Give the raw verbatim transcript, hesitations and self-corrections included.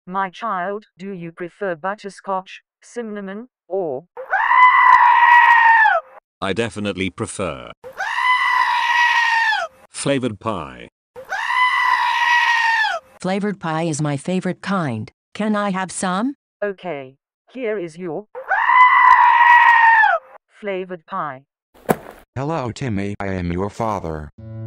My child, do you prefer butterscotch, cinnamon, or? I definitely prefer flavored pie. Flavored pie is my favorite kind. Can I have some? Okay, here is your flavored pie. Hello, Timmy. I am your father.